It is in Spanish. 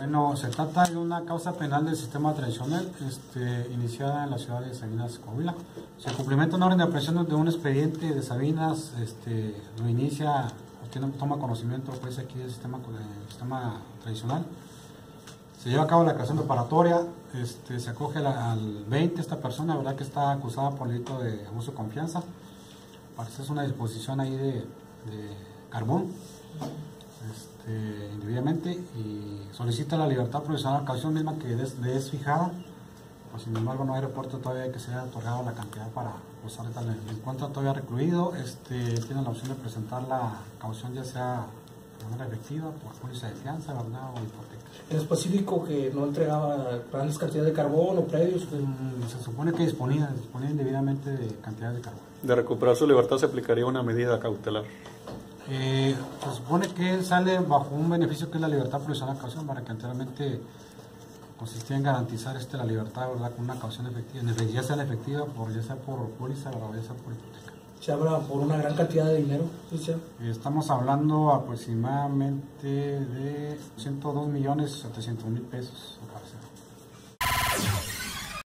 Bueno, se trata de una causa penal del sistema tradicional iniciada en la ciudad de Sabinas, Coahuila. Se cumplimenta una orden de aprehensión de un expediente de Sabinas, lo inicia, toma conocimiento pues aquí del sistema tradicional. Se lleva a cabo la creación preparatoria, se acoge al 20 esta persona, verdad que está acusada por el delito de abuso de confianza. Parece es una disposición ahí de carbón. Indebidamente, y solicita la libertad provisional a caución misma que le es fijada, pues, sin embargo no hay reporte todavía de que se haya otorgado la cantidad para gozar de tal. En cuanto todavía recluido, tiene la opción de presentar la caución ya sea de manera efectiva, por póliza de fianza, verdad, o hipoteca. ¿En específico que no entregaba grandes cantidades de carbón o predios? Se supone que disponía indebidamente de cantidades de carbón. De recuperar su libertad se aplicaría una medida cautelar. Se supone que él sale bajo un beneficio que es la libertad provisional a caución, para que anteriormente consistía en garantizar la libertad, ¿verdad?, con una caución efectiva, ya sea efectiva, ya sea por póliza, ¿verdad?, ya sea por hipoteca. ¿Se habla por una gran cantidad de dinero? Estamos hablando aproximadamente de 102.700.000 pesos.